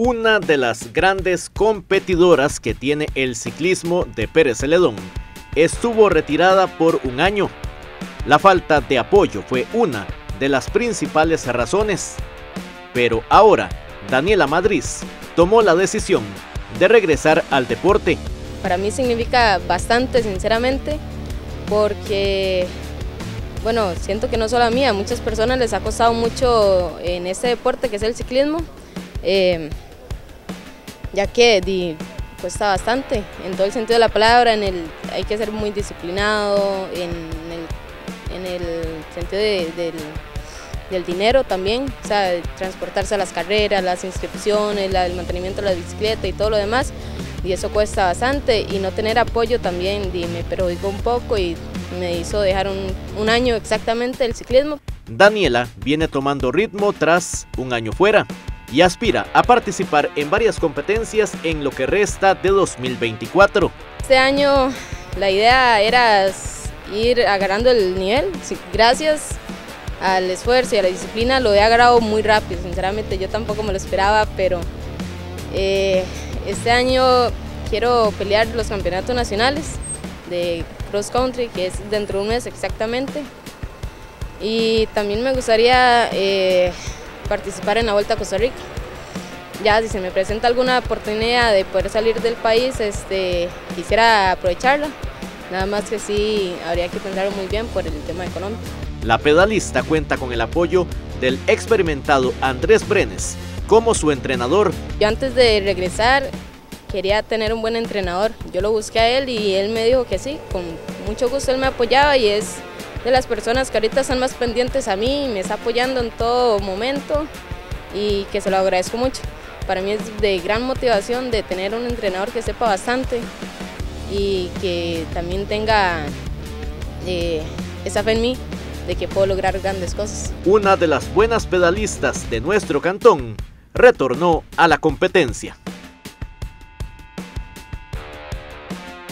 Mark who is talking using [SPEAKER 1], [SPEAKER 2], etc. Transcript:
[SPEAKER 1] Una de las grandes competidoras que tiene el ciclismo de Pérez Celedón estuvo retirada por un año. La falta de apoyo fue una de las principales razones. Pero ahora, Daniela Madrid tomó la decisión de regresar al deporte.
[SPEAKER 2] Para mí significa bastante, sinceramente, porque, bueno, siento que no solo a mí, a muchas personas les ha costado mucho en este deporte que es el ciclismo, ya que cuesta bastante, en todo el sentido de la palabra, hay que ser muy disciplinado, en el sentido del dinero también, o sea, transportarse a las carreras, las inscripciones, el mantenimiento de la bicicleta y todo lo demás, y eso cuesta bastante, y no tener apoyo también me perjudicó un poco y me hizo dejar un año exactamente el ciclismo.
[SPEAKER 1] Daniela viene tomando ritmo tras un año fuera y aspira a participar en varias competencias en lo que resta de 2024.
[SPEAKER 2] Este año la idea era ir agarrando el nivel, gracias al esfuerzo y a la disciplina lo he agarrado muy rápido, sinceramente yo tampoco me lo esperaba, pero este año quiero pelear los campeonatos nacionales de cross country, que es dentro de un mes exactamente, y también me gustaría participar en la Vuelta a Costa Rica. Ya si se me presenta alguna oportunidad de poder salir del país, quisiera aprovecharla, nada más que sí habría que pensarlo muy bien por el tema económico.
[SPEAKER 1] La pedalista cuenta con el apoyo del experimentado Andrés Brenes como su entrenador.
[SPEAKER 2] Yo antes de regresar quería tener un buen entrenador, yo lo busqué a él y él me dijo que sí, con mucho gusto él me apoyaba y es de las personas que ahorita están más pendientes a mí y me está apoyando en todo momento y que se lo agradezco mucho. Para mí es de gran motivación de tener un entrenador que sepa bastante y que también tenga esa fe en mí de que puedo lograr grandes cosas.
[SPEAKER 1] Una de las buenas pedalistas de nuestro cantón retornó a la competencia.